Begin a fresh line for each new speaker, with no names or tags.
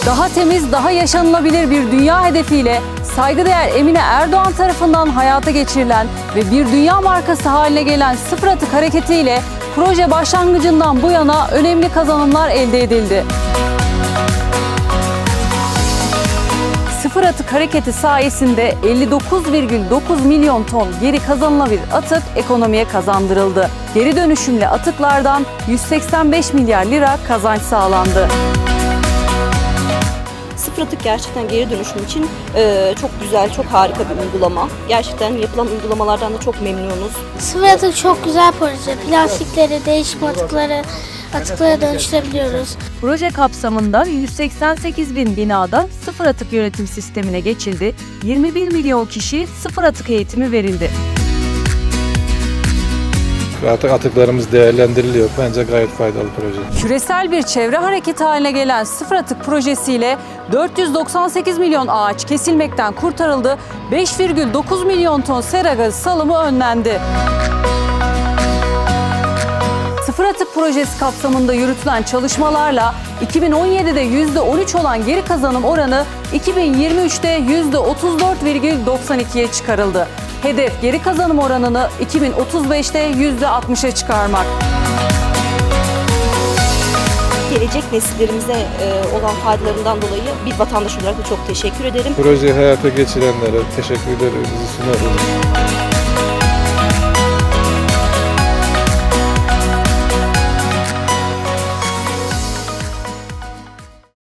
Daha temiz, daha yaşanılabilir bir dünya hedefiyle saygıdeğer Emine Erdoğan tarafından hayata geçirilen ve bir dünya markası haline gelen Sıfır Atık Hareketi ile proje başlangıcından bu yana önemli kazanımlar elde edildi. Sıfır Atık Hareketi sayesinde 59,9 milyon ton geri kazanılabilir atık ekonomiye kazandırıldı. Geri dönüşümlü atıklardan 185 milyar lira kazanç sağlandı.
Sıfır atık gerçekten geri dönüşüm için çok güzel, çok harika bir uygulama. Gerçekten yapılan uygulamalardan da çok memnunuz.
Sıfır atık çok güzel proje. Plastikleri, değişim atıkları atıklara dönüştürebiliyoruz.
Proje kapsamında 188 bin binada sıfır atık yönetim sistemine geçildi. 21 milyon kişi sıfır atık eğitimi verildi.
Artık atıklarımız değerlendiriliyor. Bence gayet faydalı proje.
Küresel bir çevre hareketi haline gelen Sıfır Atık projesiyle 498 milyon ağaç kesilmekten kurtarıldı, 5,9 milyon ton sera gazı salımı önlendi. Sıfır Atık projesi kapsamında yürütülen çalışmalarla 2017'de %13 olan geri kazanım oranı 2023'te %34,92'ye çıkarıldı. Hedef geri kazanım oranını 2035'te %60'a çıkarmak.
Gelecek nesillerimize olan faydalarından dolayı bir vatandaş olarak da çok teşekkür ederim.
Projeyi hayata geçirenlere teşekkürlerimizi sunarız.